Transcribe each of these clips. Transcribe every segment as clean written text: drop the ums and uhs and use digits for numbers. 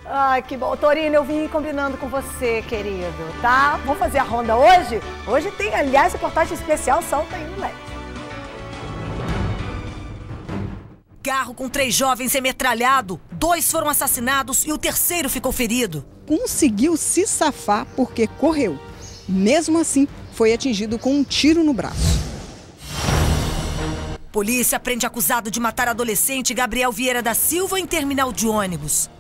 Ai, que bom. Torino, eu vim combinando com você, querido, tá? Vamos fazer a ronda hoje? Hoje tem, aliás, reportagem especial, solta aí no LED. Carro com 3 jovens é metralhado, 2 foram assassinados e o terceiro ficou ferido. Conseguiu se safar porque correu. Mesmo assim, foi atingido com um tiro no braço. Polícia prende acusado de matar adolescente Gabriel Vieira da Silva em terminal de ônibus.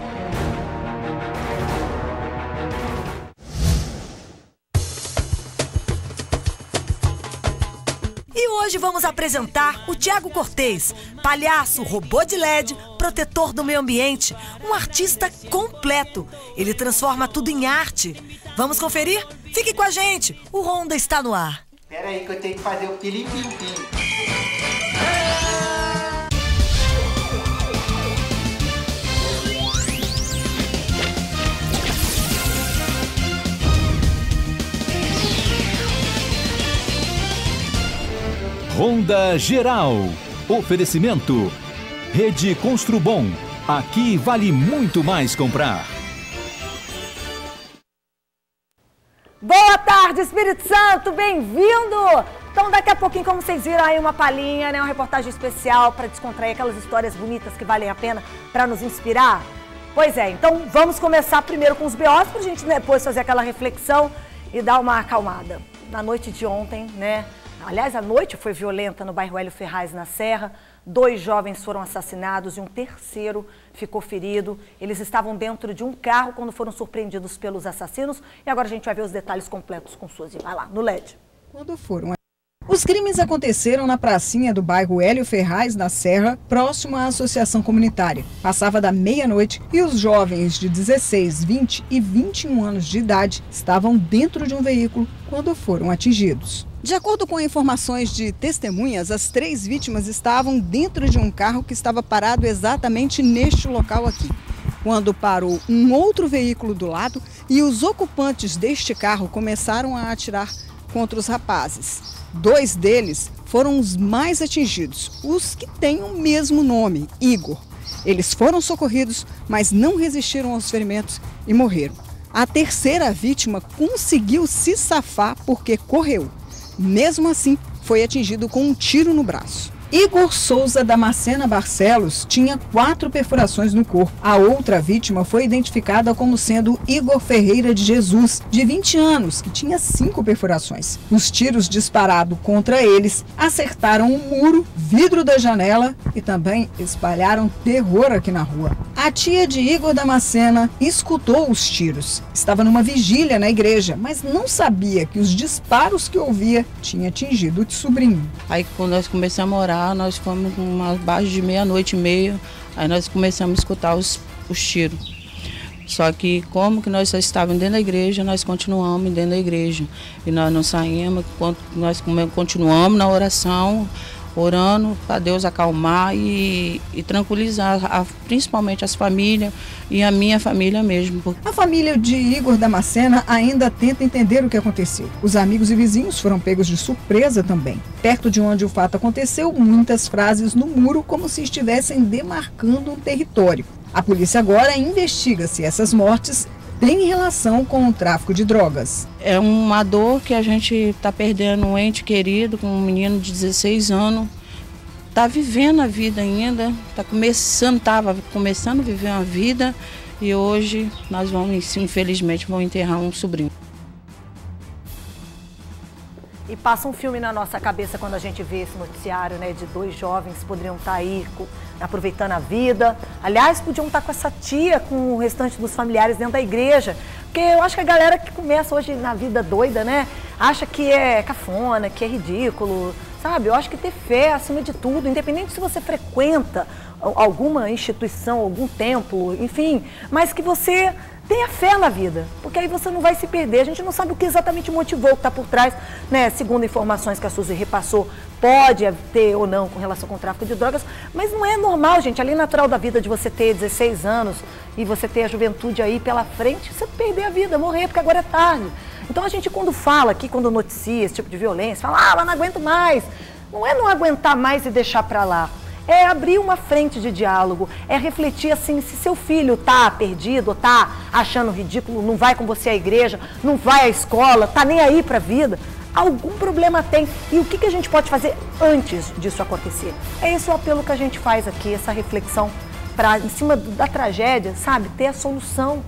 E hoje vamos apresentar o Thiago Cortez, palhaço, robô de LED, protetor do meio ambiente, um artista completo. Ele transforma tudo em arte. Vamos conferir? Fique com a gente, o Ronda está no ar. Espera aí que eu tenho que fazer o pilim-pim-pim. Ronda Geral. Oferecimento. Rede Construbom. Aqui vale muito mais comprar. Boa tarde, Espírito Santo, bem-vindo! Então, daqui a pouquinho, como vocês viram aí, uma palhinha, né? Uma reportagem especial para descontrair aquelas histórias bonitas que valem a pena para nos inspirar. Pois é, então vamos começar primeiro com os BOs, para a gente depois fazer aquela reflexão e dar uma acalmada. Na noite de ontem, né? Aliás, a noite foi violenta no bairro Hélio Ferraz, na Serra. 2 jovens foram assassinados e um terceiro ficou ferido. Eles estavam dentro de um carro quando foram surpreendidos pelos assassinos. E agora a gente vai ver os detalhes completos com Suzy. Vai lá, no LED. Quando foram... Os crimes aconteceram na pracinha do bairro Hélio Ferraz, na Serra, próximo à associação comunitária. Passava da meia-noite e os jovens de 16, 20 e 21 anos de idade estavam dentro de um veículo quando foram atingidos. De acordo com informações de testemunhas, as 3 vítimas estavam dentro de um carro que estava parado exatamente neste local aqui, quando parou um outro veículo do lado e os ocupantes deste carro começaram a atirar contra os rapazes. 2 deles foram os mais atingidos, os que têm o mesmo nome, Igor. Eles foram socorridos, mas não resistiram aos ferimentos e morreram. A terceira vítima conseguiu se safar porque correu. Mesmo assim, foi atingido com um tiro no braço. Igor Souza Damascena Barcelos tinha 4 perfurações no corpo. A outra vítima foi identificada como sendo Igor Ferreira de Jesus, de 20 anos, que tinha 5 perfurações. Os tiros disparados contra eles acertaram o muro, vidro da janela e também espalharam terror aqui na rua. A tia de Igor Damascena escutou os tiros. Estava numa vigília na igreja, mas não sabia que os disparos que ouvia tinham atingido o sobrinho. Aí quando nós começamos a morar, nós fomos abaixo de 00:30, aí nós começamos a escutar os tiros. Só que como que nós só estávamos dentro da igreja, nós continuamos dentro da igreja. E nós não saímos, nós continuamos na oração, orando para Deus acalmar e tranquilizar, principalmente as famílias e a minha família mesmo. A família de Igor Damascena ainda tenta entender o que aconteceu. Os amigos e vizinhos foram pegos de surpresa também. Perto de onde o fato aconteceu, muitas frases no muro como se estivessem demarcando um território. A polícia agora investiga se essas mortes têm relação com o tráfico de drogas. É uma dor que a gente está perdendo um ente querido, com um menino de 16 anos. Está vivendo a vida ainda, estava começando a viver uma vida e hoje nós vamos, infelizmente, enterrar um sobrinho. E passa um filme na nossa cabeça quando a gente vê esse noticiário, né, de 2 jovens que poderiam estar aí aproveitando a vida. Aliás, podiam estar com essa tia, com o restante dos familiares dentro da igreja. Porque eu acho que a galera que começa hoje na vida doida, né, acha que é cafona, que é ridículo, sabe? Eu acho que ter fé acima de tudo, independente se você frequenta alguma instituição, algum templo, enfim, mas que você tenha fé na vida, porque aí você não vai se perder. A gente não sabe o que exatamente motivou, o que está por trás, né? Segundo informações que a Suzy repassou, pode ter ou não com relação com o tráfico de drogas, mas não é normal, gente. A lei natural da vida de você ter 16 anos e você ter a juventude aí pela frente, você perder a vida, morrer, porque agora é tarde. Então a gente quando fala aqui, quando noticia esse tipo de violência, fala, mas não aguento mais. Não é não aguentar mais e deixar para lá. é abrir uma frente de diálogo, é refletir assim, se seu filho tá perdido, tá achando ridículo, não vai com você à igreja, não vai à escola, tá nem aí pra vida, algum problema tem. E o que a gente pode fazer antes disso acontecer? É esse o apelo que a gente faz aqui, essa reflexão para, em cima da tragédia, sabe, ter a solução.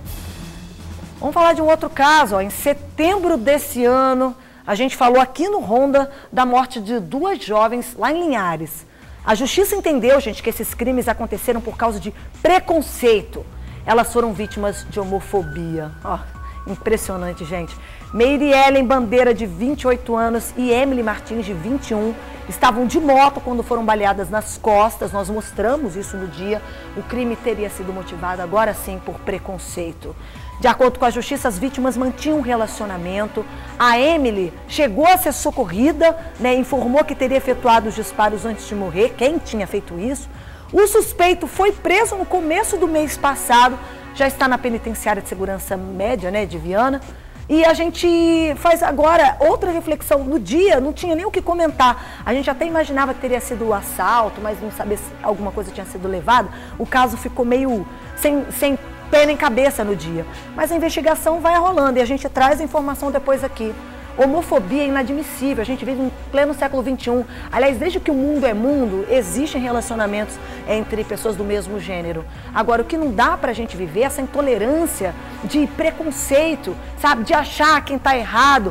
Vamos falar de um outro caso, ó. Em setembro desse ano, a gente falou aqui no Ronda da morte de 2 jovens lá em Linhares. A justiça entendeu, gente, que esses crimes aconteceram por causa de preconceito. Elas foram vítimas de homofobia. Ó, impressionante, gente. Meiriellen Bandeira, de 28 anos, e Emily Martins, de 21, estavam de moto quando foram baleadas nas costas. Nós mostramos isso no dia. O crime teria sido motivado, agora sim, por preconceito. De acordo com a justiça, as vítimas mantinham um relacionamento. A Emily chegou a ser socorrida, né, informou que teria efetuado os disparos antes de morrer. Quem tinha feito isso? O suspeito foi preso no começo do mês passado, já está na penitenciária de segurança média, né, de Viana. E a gente faz agora outra reflexão. No dia não tinha nem o que comentar. A gente até imaginava que teria sido o assalto, mas não sabia se alguma coisa tinha sido levada. O caso ficou meio sem pé nem cabeça no dia. Mas a investigação vai rolando e a gente traz a informação depois aqui. Homofobia é inadmissível, a gente vive em pleno século XXI. Aliás, desde que o mundo é mundo, existem relacionamentos entre pessoas do mesmo gênero. Agora, o que não dá pra gente viver é essa intolerância de preconceito, sabe? De achar quem tá errado.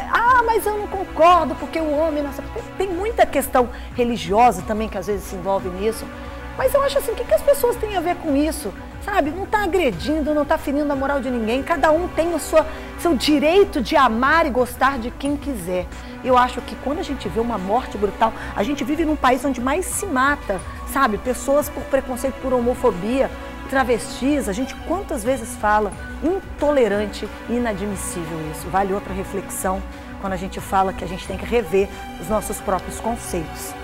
Mas eu não concordo porque o homem... Nossa, tem muita questão religiosa também que às vezes se envolve nisso. Mas eu acho assim, o que as pessoas têm a ver com isso? Sabe, não está agredindo, não está ferindo a moral de ninguém. Cada um tem o seu direito de amar e gostar de quem quiser. Eu acho que quando a gente vê uma morte brutal, a gente vive num país onde mais se mata, sabe? Pessoas por preconceito, por homofobia, travestis. A gente quantas vezes fala intolerante e inadmissível isso. Vale outra reflexão quando a gente fala que a gente tem que rever os nossos próprios conceitos.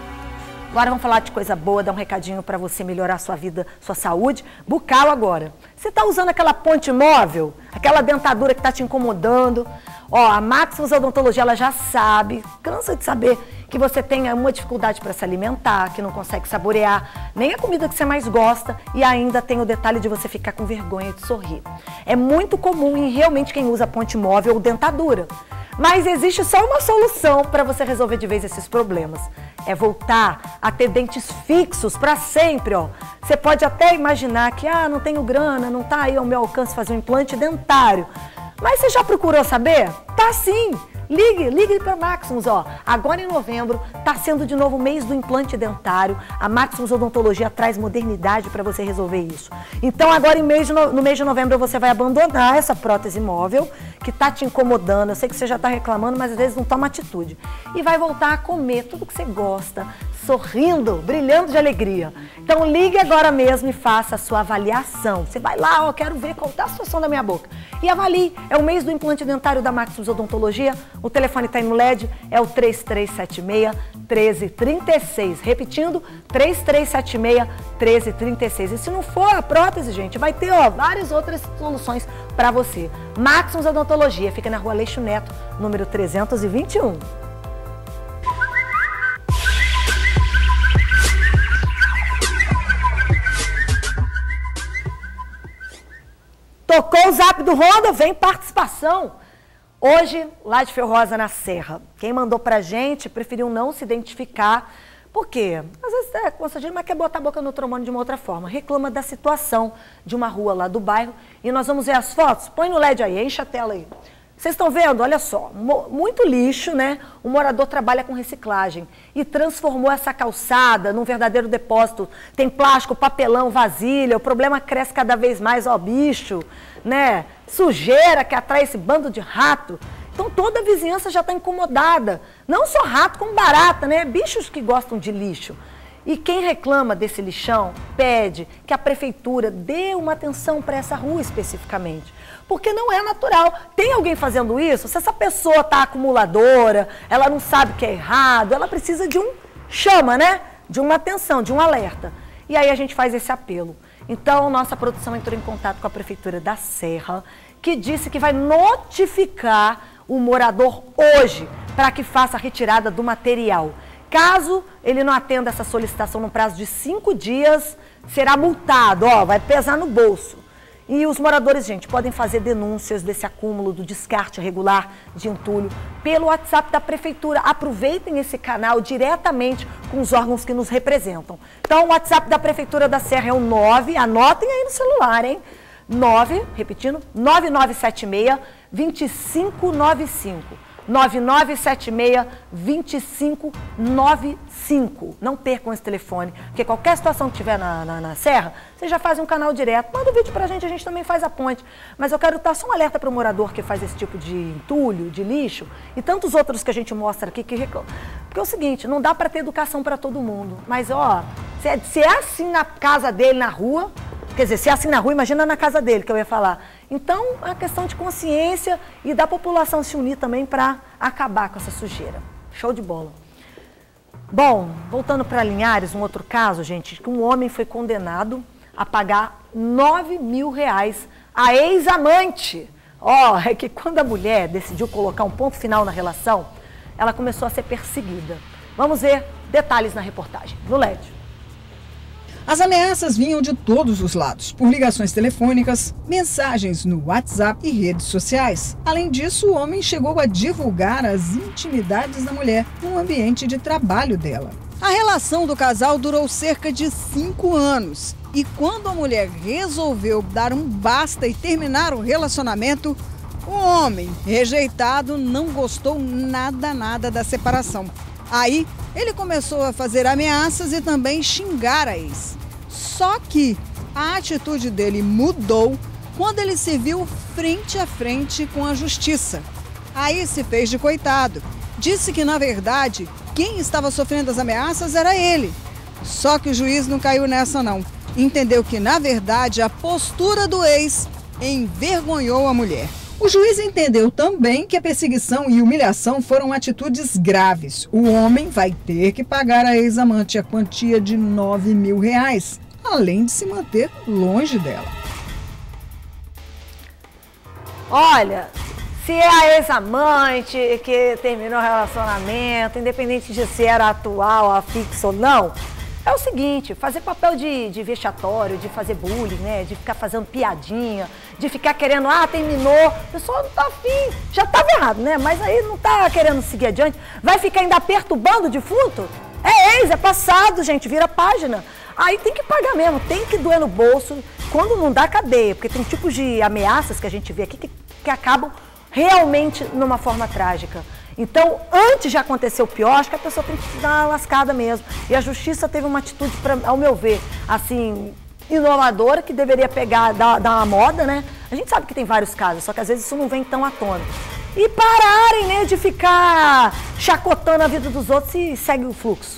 Agora vamos falar de coisa boa, dar um recadinho para você melhorar a sua vida, sua saúde bucal agora. Você está usando aquela ponte móvel, aquela dentadura que está te incomodando? Ó, a Maximus Odontologia, ela já sabe, cansa de saber que você tem uma dificuldade para se alimentar, que não consegue saborear nem a comida que você mais gosta e ainda tem o detalhe de você ficar com vergonha de sorrir. É muito comum em realmente quem usa ponte móvel ou dentadura. Mas existe só uma solução para você resolver de vez esses problemas. É voltar a ter dentes fixos para sempre, ó. Você pode até imaginar que, não tenho grana, não tá aí ao meu alcance fazer um implante dentário. Mas você já procurou saber? Tá sim! Ligue para a Maximus, ó. Agora em novembro está sendo de novo o mês do implante dentário. A Maximus Odontologia traz modernidade para você resolver isso. Então agora no mês de novembro você vai abandonar essa prótese móvel que está te incomodando. Eu sei que você já está reclamando, mas às vezes não toma atitude. E vai voltar a comer tudo que você gosta, sorrindo, brilhando de alegria. Então ligue agora mesmo e faça a sua avaliação. Você vai lá, quero ver qual está a situação da minha boca. E avalie. É o mês do implante dentário da Maximus Odontologia. O telefone está aí no LED, é o 3376-1336. Repetindo, 3376-1336. E se não for a prótese, gente, vai ter várias outras soluções para você. Maximus Odontologia, fica na Rua Aleixo Neto, número 321. Tocou o zap do Ronda, vem participação. Hoje, lá de Ferrosa, na Serra. Quem mandou pra gente preferiu não se identificar. Por quê? Às vezes é constrangedor, mas quer botar a boca no trombone de uma outra forma. Reclama da situação de uma rua lá do bairro. E nós vamos ver as fotos? Põe no LED aí, enche a tela aí. Vocês estão vendo? Olha só, muito lixo, né? O morador trabalha com reciclagem e transformou essa calçada num verdadeiro depósito. Tem plástico, papelão, vasilha, o problema cresce cada vez mais, bicho, né? Sujeira que atrai esse bando de rato. Então toda a vizinhança já está incomodada. Não só rato, como barata, né? Bichos que gostam de lixo. E quem reclama desse lixão pede que a prefeitura dê uma atenção para essa rua especificamente. Porque não é natural. Tem alguém fazendo isso? Se essa pessoa está acumuladora, ela não sabe que é errado, ela precisa de chama, né? De uma atenção, de um alerta. E aí a gente faz esse apelo. Então, nossa produção entrou em contato com a Prefeitura da Serra, que disse que vai notificar o morador hoje para que faça a retirada do material. Caso ele não atenda essa solicitação no prazo de 5 dias, será multado, ó, vai pesar no bolso. E os moradores, gente, podem fazer denúncias desse acúmulo do descarte irregular de entulho pelo WhatsApp da Prefeitura. Aproveitem esse canal diretamente com os órgãos que nos representam. Então, o WhatsApp da Prefeitura da Serra é o 9, anotem aí no celular, hein? 9976-2595. 9976-2595. Não percam esse telefone, porque qualquer situação que tiver na Serra, você já faz um canal direto. Manda um vídeo pra gente também faz a ponte. Mas eu quero dar só um alerta para o morador que faz esse tipo de entulho, de lixo, e tantos outros que a gente mostra aqui que reclamam. Porque é o seguinte, não dá para ter educação para todo mundo. Mas, ó, se é assim na casa dele, na rua, quer dizer, se é assim na rua, imagina na casa dele, que eu ia falar. Então, é uma questão de consciência e da população se unir também para acabar com essa sujeira. Show de bola. Bom, voltando para Linhares, um outro caso, gente, que um homem foi condenado a pagar R$9 mil a ex-amante. Ó, é que quando a mulher decidiu colocar um ponto final na relação, ela começou a ser perseguida. Vamos ver detalhes na reportagem, no LED. As ameaças vinham de todos os lados, por ligações telefônicas, mensagens no WhatsApp e redes sociais. Além disso, o homem chegou a divulgar as intimidades da mulher no ambiente de trabalho dela. A relação do casal durou cerca de 5 anos. E quando a mulher resolveu dar um basta e terminar o relacionamento, o homem, rejeitado, não gostou nada da separação. Aí, ele começou a fazer ameaças e também xingar a ex. Só que a atitude dele mudou quando ele se viu frente a frente com a justiça. Aí se fez de coitado. Disse que, na verdade, quem estava sofrendo as ameaças era ele. Só que o juiz não caiu nessa, não. Entendeu que, na verdade, a postura do ex envergonhou a mulher. O juiz entendeu também que a perseguição e humilhação foram atitudes graves. O homem vai ter que pagar à ex-amante a quantia de R$9 mil, além de se manter longe dela. Olha, se é a ex-amante que terminou o relacionamento, independente de se era atual, afixo ou não, é o seguinte, fazer papel de vexatório, de fazer bullying, né? De ficar fazendo piadinha, de ficar querendo, terminou, o pessoal não tá afim, já estava errado, né? Mas aí não tá querendo seguir adiante, vai ficar ainda perturbando o defunto? É ex, é passado, gente, vira página. Aí tem que pagar mesmo, tem que doer no bolso, quando não dá cadeia, porque tem tipos de ameaças que a gente vê aqui que acabam realmente numa forma trágica. Então, antes de acontecer o pior, acho que a pessoa tem que dar uma lascada mesmo. E a justiça teve uma atitude, ao meu ver, assim, inovadora, que deveria pegar, dar uma moda, né? A gente sabe que tem vários casos, só que às vezes isso não vem tão à tona. E pararem, né, de ficar chacotando a vida dos outros e segue o fluxo.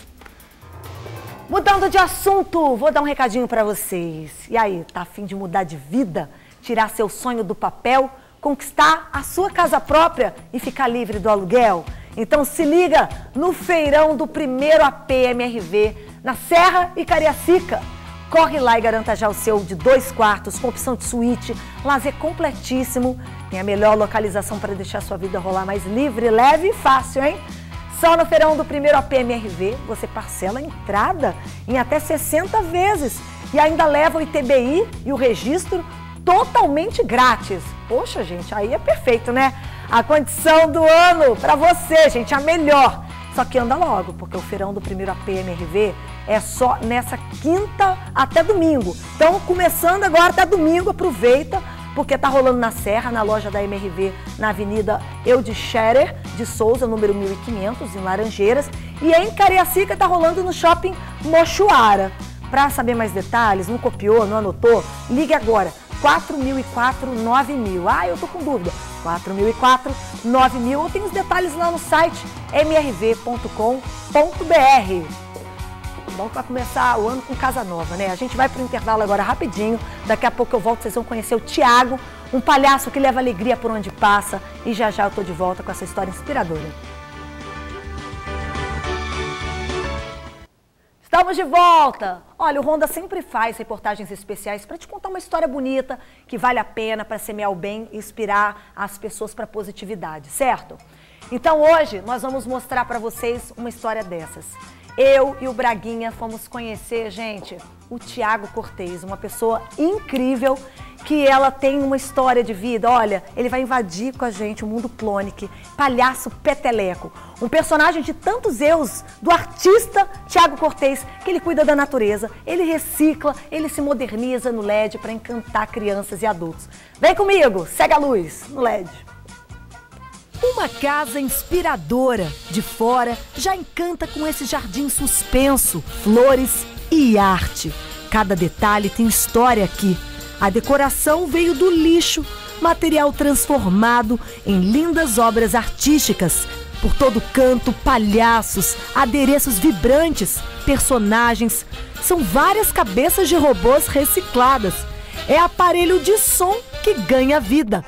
Mudando de assunto, vou dar um recadinho para vocês. E aí, tá a fim de mudar de vida? Tirar seu sonho do papel? Conquistar a sua casa própria e ficar livre do aluguel? Então se liga no feirão do primeiro AP MRV, na Serra e Cariacica. Corre lá e garanta já o seu de 2 quartos, com opção de suíte, lazer completíssimo. Tem a melhor localização para deixar sua vida rolar mais livre, leve e fácil, hein? Só no feirão do primeiro AP MRV, você parcela a entrada em até 60 vezes e ainda leva o ITBI e o registro totalmente grátis. Poxa, gente, aí é perfeito, né? A condição do ano para você, gente, a melhor. Só que anda logo, porque o feirão do primeiro AP MRV é só nessa quinta até domingo. Então, começando agora até domingo, aproveita, porque tá rolando na Serra, na loja da MRV, na Avenida Eudes Scherer de Souza, número 1500, em Laranjeiras. E em Cariacica tá rolando no Shopping Mochuara. Para saber mais detalhes, não copiou, não anotou? Ligue agora. 4004-9000. Eu tô com dúvida. 4004-9000. Ou tem os detalhes lá no site mrv.com.br. Bom, para começar o ano com casa nova, né? A gente vai pro intervalo agora rapidinho. Daqui a pouco eu volto, vocês vão conhecer o Tiago, um palhaço que leva alegria por onde passa. E já eu tô de volta com essa história inspiradora. Estamos de volta! Olha, o Ronda sempre faz reportagens especiais para te contar uma história bonita, que vale a pena para semear o bem e inspirar as pessoas para positividade, certo? Então hoje nós vamos mostrar para vocês uma história dessas. Eu e o Braguinha fomos conhecer, gente, o Thiago Cortez, uma pessoa incrível que ela tem uma história de vida. Olha, ele vai invadir com a gente o mundo Plonic, palhaço peteleco. Um personagem de tantos erros do artista Thiago Cortez, que ele cuida da natureza, ele recicla, ele se moderniza no LED para encantar crianças e adultos. Vem comigo, segue a luz no LED. Uma casa inspiradora, de fora, já encanta com esse jardim suspenso, flores e arte. Cada detalhe tem história aqui. A decoração veio do lixo, material transformado em lindas obras artísticas. Por todo canto, palhaços, adereços vibrantes, personagens. São várias cabeças de robôs recicladas. É aparelho de som que ganha vida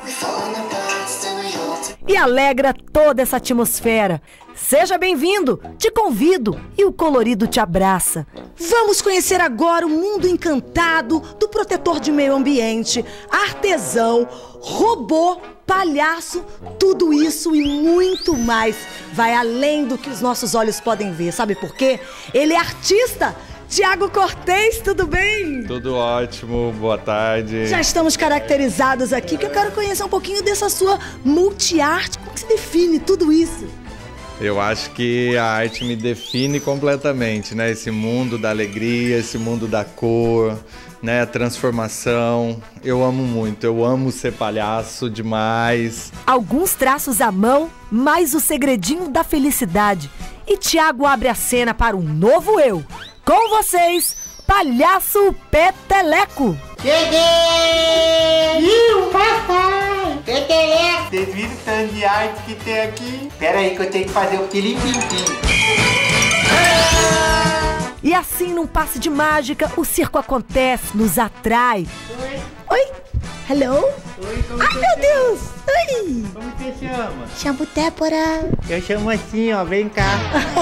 e alegra toda essa atmosfera. Seja bem-vindo, te convido e o colorido te abraça. Vamos conhecer agora o mundo encantado do protetor de meio ambiente, artesão, robô, palhaço, tudo isso e muito mais. Vai além do que os nossos olhos podem ver, sabe por quê? Ele é artista! Thiago Cortez, tudo bem? Tudo ótimo, boa tarde. Já estamos caracterizados aqui, que eu quero conhecer um pouquinho dessa sua multi-arte. Como que se define tudo isso? Eu acho que a arte me define completamente, né? Esse mundo da alegria, esse mundo da cor, né? A transformação. Eu amo muito, eu amo ser palhaço demais. Alguns traços à mão, mais o segredinho da felicidade. E Thiago abre a cena para um novo eu. Com vocês, Palhaço Peteleco. Cheguei! Papai! Peteleco! Vocês viram o tanto de arte que tem aqui? Pera aí que eu tenho que fazer o pilim-pim-pim. E assim, num passe de mágica, o circo acontece, nos atrai. Oi! Oi! Hello? Oi, como Ai, você meu chama? Deus! Oi! Como você chama? Chamo Débora. Eu chamo assim, ó, vem cá.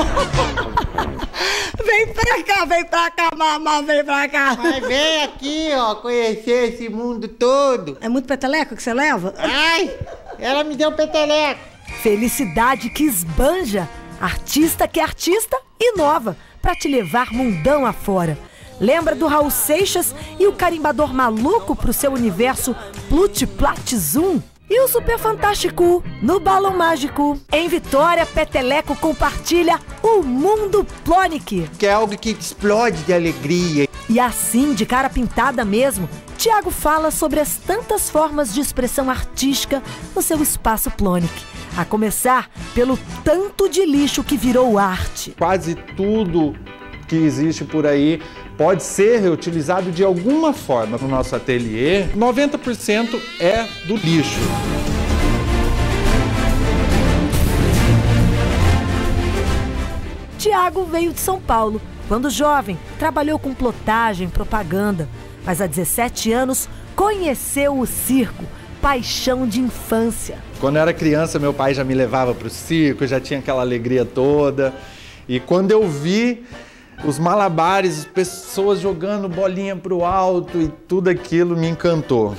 Vem pra cá, mamãe, vem pra cá. Mas vem aqui, ó, conhecer esse mundo todo. É muito peteleco que você leva? Ai, ela me deu peteleco. Felicidade que esbanja. Artista que é artista, inova pra te levar mundão afora. Lembra do Raul Seixas e o carimbador maluco pro seu universo Plutiplat-Zoom? E o Super Fantástico no Balão Mágico. Em Vitória, Peteleco compartilha o mundo Plonic. Que é algo que explode de alegria. E assim, de cara pintada mesmo, Thiago fala sobre as tantas formas de expressão artística no seu espaço Plonic. A começar pelo tanto de lixo que virou arte. Quase tudo que existe por aí pode ser reutilizado de alguma forma no nosso ateliê. 90% é do lixo. Thiago veio de São Paulo. Quando jovem, trabalhou com plotagem, propaganda. Mas há 17 anos, conheceu o circo, paixão de infância. Quando eu era criança, meu pai já me levava para o circo, já tinha aquela alegria toda. E quando eu vi os malabares, as pessoas jogando bolinha para o alto e tudo aquilo me encantou.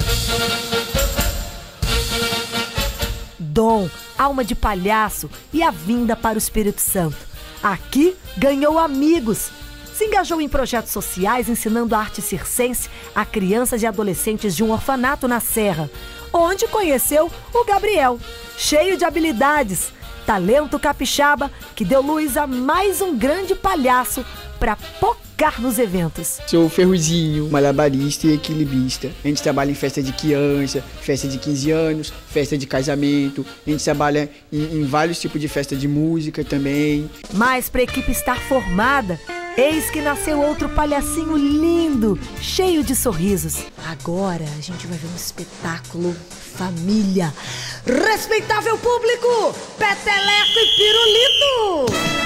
Dom, alma de palhaço e a vinda para o Espírito Santo. Aqui ganhou amigos. Se engajou em projetos sociais ensinando arte circense a crianças e adolescentes de um orfanato na Serra, onde conheceu o Gabriel, cheio de habilidades, talento capixaba que deu luz a mais um grande palhaço para pocar nos eventos. Sou ferruzinho, malabarista e equilibrista. A gente trabalha em festa de criança, festa de 15 anos, festa de casamento. A gente trabalha em vários tipos de festa de música também. Mas para a equipe estar formada, eis que nasceu outro palhacinho lindo, cheio de sorrisos. Agora a gente vai ver um espetáculo família. Respeitável público, Peteleco e Pirulito!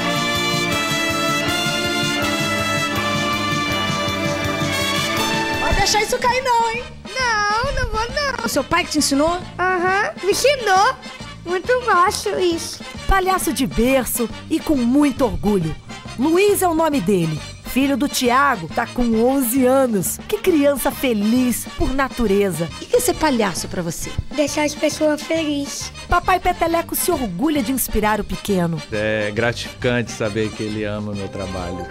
Pode deixar isso cair não, hein? Não vou não. O seu pai que te ensinou? Aham, me ensinou. Muito gosto isso. Palhaço de berço e com muito orgulho. Luiz é o nome dele. filho do Tiago, tá com 11 anos. Que criança feliz por natureza. O que é ser palhaço pra você? Deixar as pessoas felizes. Papai Peteleco se orgulha de inspirar o pequeno. É gratificante saber que ele ama o meu trabalho.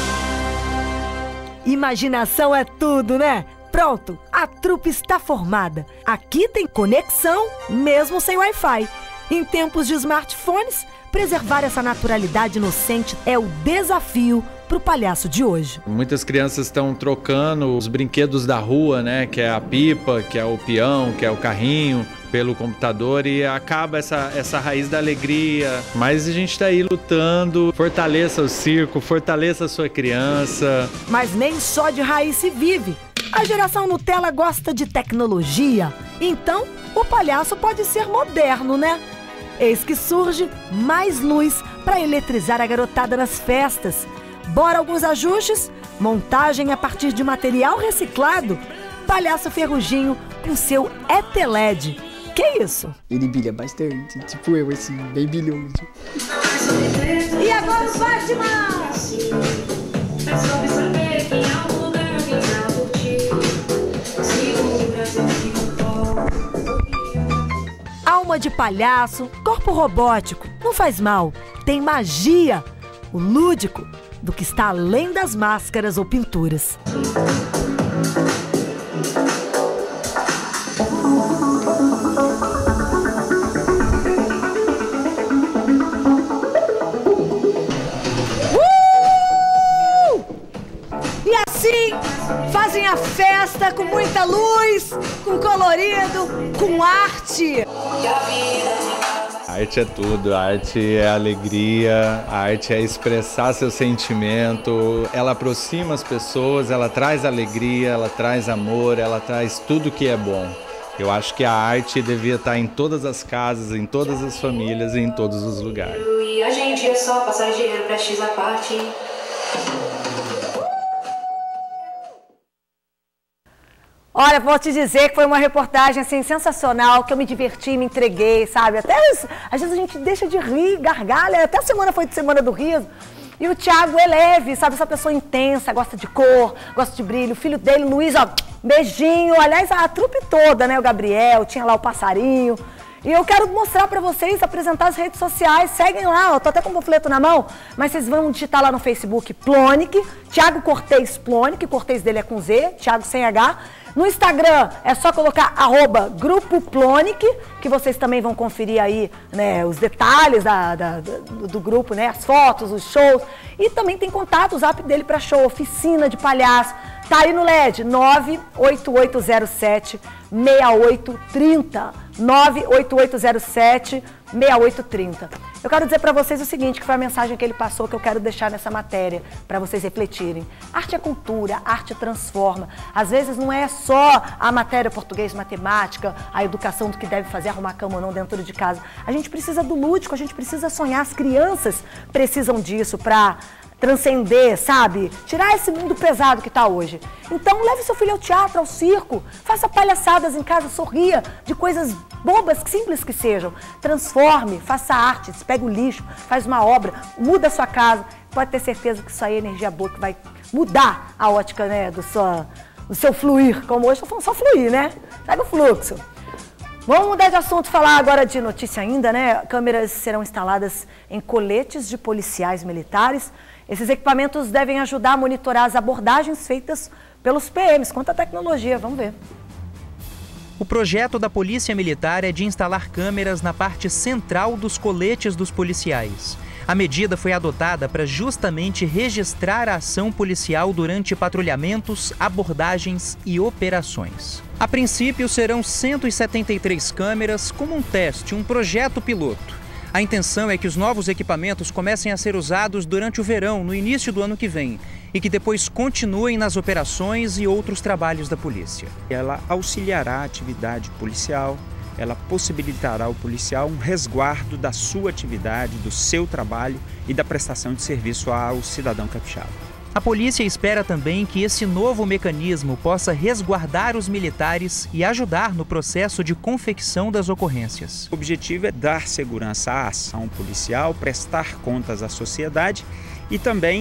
Imaginação é tudo, né? Pronto, a trupe está formada. Aqui tem conexão, mesmo sem Wi-Fi. Em tempos de smartphones, preservar essa naturalidade inocente é o desafio para o palhaço de hoje. Muitas crianças estão trocando os brinquedos da rua, né? Que é a pipa, que é o peão, que é o carrinho, pelo computador, e acaba essa raiz da alegria. Mas a gente está aí lutando. Fortaleça o circo, fortaleça a sua criança. Mas nem só de raiz se vive. A geração Nutella gosta de tecnologia. Então, o palhaço pode ser moderno, né? Eis que surge mais luz para eletrizar a garotada nas festas. Bora alguns ajustes? Montagem a partir de material reciclado? Palhaço Ferruginho com seu ET-LED. Que isso? Ele brilha bastante, tipo eu, assim, bem brilhoso. E agora o Batman! Alma de palhaço, corpo robótico, não faz mal, tem magia, o lúdico do que está além das máscaras ou pinturas. E assim fazem a festa com muita luz, com colorido, com arte. A arte é tudo, a arte é alegria, a arte é expressar seu sentimento, ela aproxima as pessoas, ela traz alegria, ela traz amor, ela traz tudo que é bom. Eu acho que a arte devia estar em todas as casas, em todas as famílias e em todos os lugares. E a gente é só passageiro, prestes à parte. Olha, vou te dizer que foi uma reportagem assim sensacional, que eu me diverti, me entreguei, sabe? Até às vezes a gente deixa de rir, gargalha, até a semana foi de Semana do Riso. E o Thiago é leve, sabe? Essa pessoa intensa, gosta de cor, gosta de brilho. O filho dele, Luiz, ó, beijinho. Aliás, a trupe toda, né? O Gabriel, tinha lá o passarinho. E eu quero mostrar pra vocês, apresentar as redes sociais. Seguem lá, ó, tô até com o panfleto na mão, mas vocês vão digitar lá no Facebook Plonic, Thiago Cortez Plonic, Cortez dele é com Z, Thiago sem H. No Instagram é só colocar @Grupo Plonic, que vocês também vão conferir aí, né, os detalhes do grupo, né, as fotos, os shows. E também tem contato, o zap dele para show, oficina de palhaço. Tá aí no LED, 98807-6830. 98807-6830. Eu quero dizer para vocês o seguinte, que foi a mensagem que ele passou, que eu quero deixar nessa matéria, para vocês refletirem. Arte é cultura, arte transforma. Às vezes não é só a matéria português, matemática, a educação do que deve fazer, arrumar cama ou não dentro de casa. A gente precisa do lúdico, a gente precisa sonhar. As crianças precisam disso para transcender, sabe? Tirar esse mundo pesado que está hoje. Então leve seu filho ao teatro, ao circo, faça palhaçadas em casa, sorria de coisas bobas, simples que sejam. Transforme, faça arte, pegue o lixo, faz uma obra, muda a sua casa. Pode ter certeza que isso aí é energia boa, que vai mudar a ótica, né, do seu fluir. Como hoje eu tô falando só fluir, né? Segue o fluxo. Vamos mudar de assunto, falar agora de notícia ainda, né? Câmeras serão instaladas em coletes de policiais militares. Esses equipamentos devem ajudar a monitorar as abordagens feitas pelos PMs. Quanta tecnologia, vamos ver. O projeto da Polícia Militar é de instalar câmeras na parte central dos coletes dos policiais. A medida foi adotada para justamente registrar a ação policial durante patrulhamentos, abordagens e operações. A princípio, serão 173 câmeras como um teste, um projeto piloto. A intenção é que os novos equipamentos comecem a ser usados durante o verão, no início do ano que vem, e que depois continuem nas operações e outros trabalhos da polícia. Ela auxiliará a atividade policial, ela possibilitará ao policial um resguardo da sua atividade, do seu trabalho e da prestação de serviço ao cidadão capixaba. A polícia espera também que esse novo mecanismo possa resguardar os militares e ajudar no processo de confecção das ocorrências. O objetivo é dar segurança à ação policial, prestar contas à sociedade e também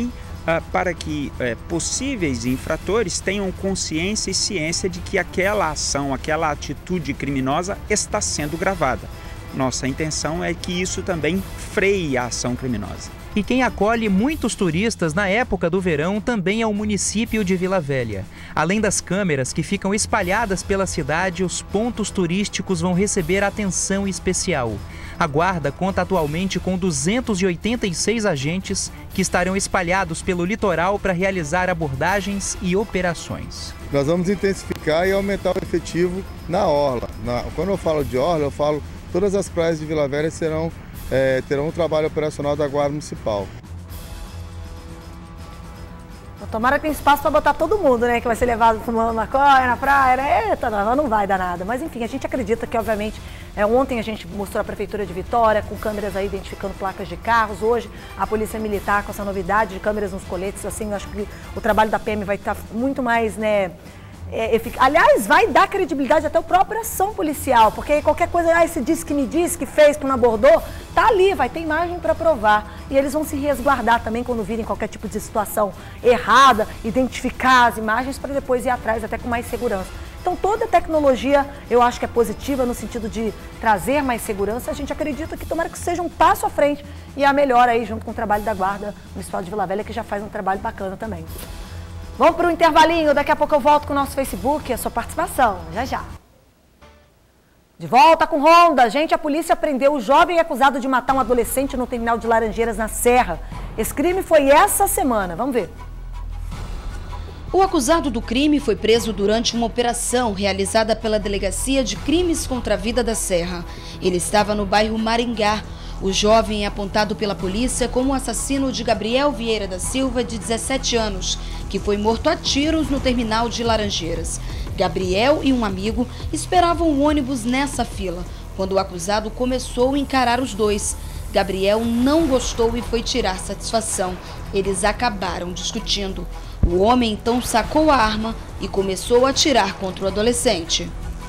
para que possíveis infratores tenham consciência e ciência de que aquela ação, aquela atitude criminosa está sendo gravada. Nossa intenção é que isso também freie a ação criminosa. E quem acolhe muitos turistas na época do verão também é o município de Vila Velha. Além das câmeras que ficam espalhadas pela cidade, os pontos turísticos vão receber atenção especial. A Guarda conta atualmente com 286 agentes que estarão espalhados pelo litoral para realizar abordagens e operações. Nós vamos intensificar e aumentar o efetivo na orla. Quando eu falo de orla, eu falo todas as praias de Vila Velha terão um trabalho operacional da Guarda Municipal. Tomara que tenha espaço para botar todo mundo, né? Que vai ser levado fumando maconha na praia, né? Eita, não vai dar nada. Mas enfim, a gente acredita que, obviamente, ontem a gente mostrou a Prefeitura de Vitória com câmeras aí identificando placas de carros. Hoje a Polícia Militar com essa novidade de câmeras nos coletes. Assim, eu acho que o trabalho da PM vai estar muito mais, né? Aliás, vai dar credibilidade até a própria ação policial, porque qualquer coisa, esse disse que fez, que não abordou, tá ali, vai ter imagem para provar. E eles vão se resguardar também quando virem qualquer tipo de situação errada, identificar as imagens para depois ir atrás até com mais segurança. Então toda a tecnologia eu acho que é positiva no sentido de trazer mais segurança. A gente acredita que tomara que seja um passo à frente e a melhor aí junto com o trabalho da Guarda Municipal de Vila Velha, que já faz um trabalho bacana também. Vamos para o intervalinho, daqui a pouco eu volto com o nosso Facebook e a sua participação, já. De volta com Ronda. Gente, a polícia prendeu o jovem acusado de matar um adolescente no terminal de Laranjeiras, na Serra. Esse crime foi essa semana, vamos ver. O acusado do crime foi preso durante uma operação realizada pela Delegacia de Crimes contra a Vida da Serra. Ele estava no bairro Maringá. O jovem é apontado pela polícia como o assassino de Gabriel Vieira da Silva, de 17 anos, que foi morto a tiros no terminal de Laranjeiras. Gabriel e um amigo esperavam o ônibus nessa fila, quando o acusado começou a encarar os dois. Gabriel não gostou e foi tirar satisfação. Eles acabaram discutindo. O homem então sacou a arma e começou a atirar contra o adolescente.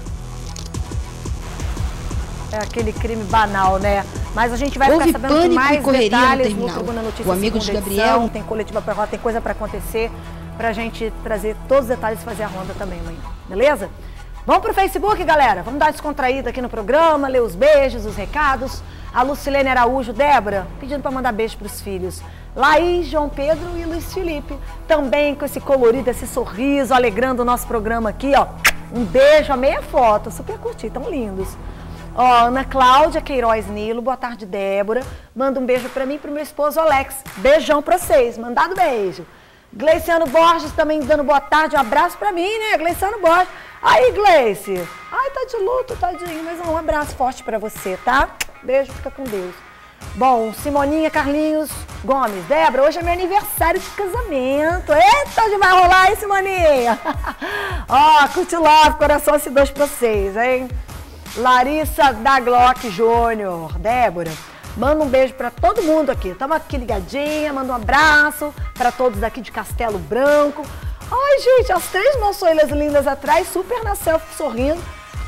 É aquele crime banal, né? Mas a gente vai ficar sabendo mais detalhes no Tribuna Notícias. O amigo de Gabriel... Tem coletiva pra roda, tem coisa para acontecer, pra gente trazer todos os detalhes e fazer a ronda também amanhã, beleza? Vamos pro Facebook, galera? Vamos dar uma descontraída aqui no programa, ler os beijos, os recados. A Lucilene Araújo, Débora, pedindo para mandar beijo pros filhos. Laís, João Pedro e Luiz Felipe. Também com esse colorido, esse sorriso, alegrando o nosso programa aqui, ó. Um beijo, amei a foto, super curti, tão lindos. Ó, Ana Cláudia Queiroz Nilo, boa tarde, Débora. Manda um beijo pra mim e pro meu esposo Alex. Beijão pra vocês, mandado beijo. Gleiciano Borges também dando boa tarde, um abraço pra mim, né, Gleiciano Borges. Aí, Gleice. Ai, tá de luto, tadinho, mas um abraço forte pra você, tá? Beijo, fica com Deus. Bom, Simoninha Carlinhos Gomes. Débora, hoje é meu aniversário de casamento. Eita, onde vai rolar, hein, Simoninha? Ó, curte love, coração S2 pra vocês, hein? Larissa da Glock Júnior. Débora, manda um beijo pra todo mundo aqui. Estamos aqui ligadinha, manda um abraço pra todos daqui de Castelo Branco. Ai, gente, as três moçoilas lindas atrás, super na selfie, sorrindo.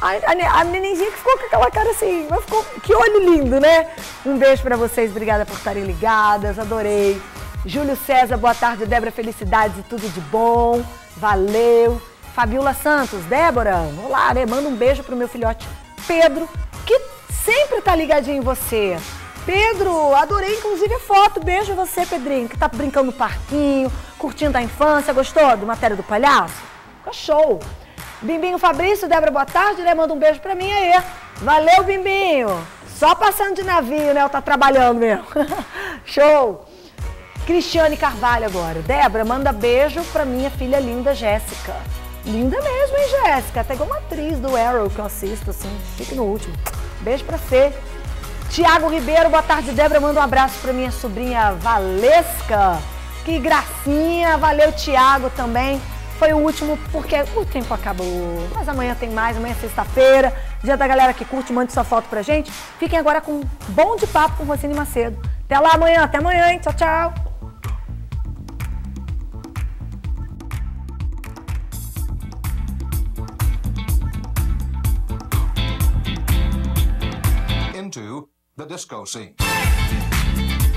A nenenzinha que ficou com aquela cara assim, mas ficou, que olho lindo, né? Um beijo pra vocês, obrigada por estarem ligadas, adorei. Júlio César, boa tarde, Débora, felicidades e tudo de bom, valeu. Fabiola Santos, Débora, olá, né? Manda um beijo pro meu filhote Pedro, que sempre tá ligadinho em você. Pedro, adorei inclusive a foto, beijo a você, Pedrinho, que tá brincando no parquinho, curtindo a infância, gostou do Matéria do Palhaço? Ficou show. Bimbinho Fabrício, Débora, boa tarde, né? Manda um beijo pra mim aí. Valeu, Bimbinho. Só passando de navio, né? Eu tá trabalhando mesmo. Show. Cristiane Carvalho agora. Débora, manda beijo pra minha filha linda, Jéssica. Linda mesmo, hein, Jéssica? Até igual uma atriz do Arrow que eu assisto, assim. Fique no último. Beijo pra você. Tiago Ribeiro, boa tarde, Débora. Manda um abraço pra minha sobrinha Valesca. Que gracinha. Valeu, Tiago, também. Foi o último, porque o tempo acabou. Mas amanhã tem mais, amanhã é sexta-feira. Dia da galera que curte, mande sua foto pra gente. Fiquem agora com um bom de papo com Rocine Macedo. Até lá amanhã, até amanhã, hein? Tchau, tchau. Into the disco scene.